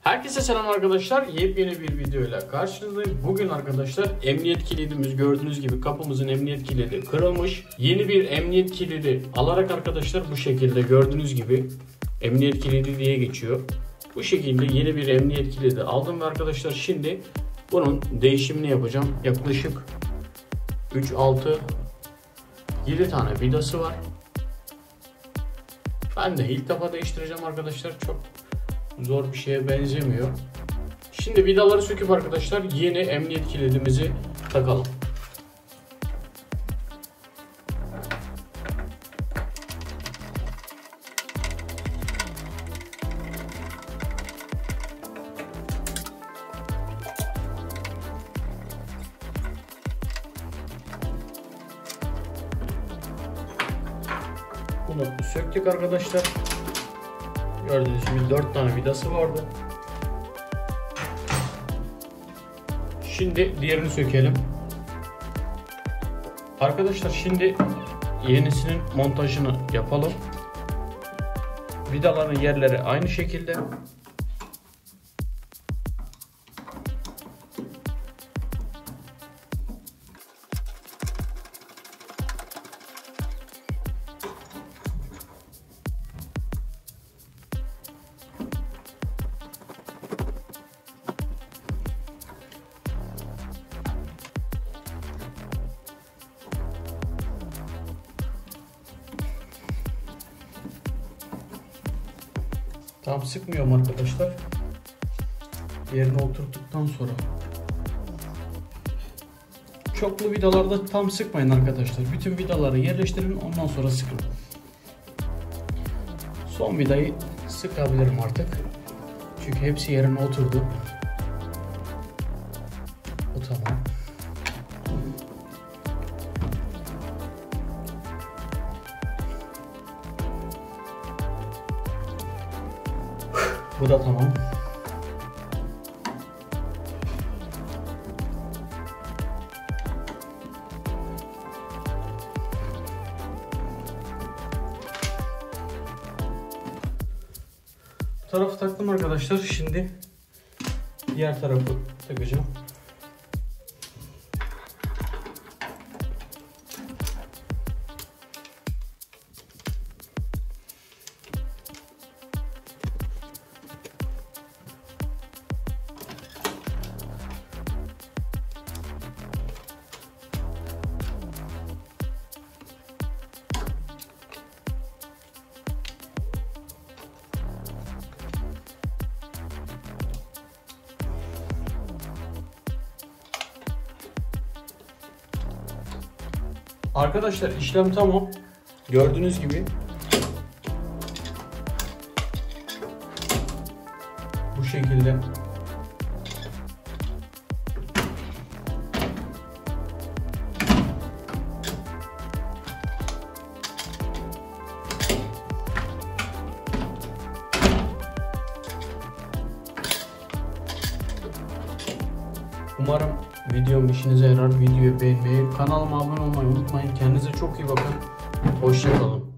Herkese selam arkadaşlar. Yepyeni bir videoyla karşınızdayım. Bugün arkadaşlar emniyet kilidimiz, gördüğünüz gibi kapımızın emniyet kilidi kırılmış. Yeni bir emniyet kilidi alarak arkadaşlar bu şekilde gördüğünüz gibi emniyet kilidi diye geçiyor. Bu şekilde yeni bir emniyet kilidi aldım ve arkadaşlar şimdi bunun değişimini yapacağım. Yaklaşık 3, 6, 7 tane vidası var. Ben de ilk defa değiştireceğim arkadaşlar. Çok zor bir şeye benzemiyor. Şimdi vidaları söküp arkadaşlar yeni emniyet kilidimizi takalım. Bunu söktük arkadaşlar. Gördüğünüz gibi 4 tane vidası vardı. Şimdi diğerini sökelim. Arkadaşlar şimdi yenisinin montajını yapalım. Vidaların yerleri aynı şekilde. Tam sıkmıyorum arkadaşlar. Yerine oturttuktan sonra. Çoklu vidalarda tam sıkmayın arkadaşlar. Bütün vidaları yerleştirin, ondan sonra sıkın. Son vidayı sıkabilirim artık. Çünkü hepsi yerine oturdu. O tamam. Bu da tamam. Bu tarafı taktım arkadaşlar. Şimdi diğer tarafı takacağım. Arkadaşlar işlem tamam. Gördüğünüz gibi bu şekilde umarım videom işinize yarar. Videoyu beğenmeyi, kanalıma abone olmayı unutmayın. Kendinize çok iyi bakın. Hoşça kalın.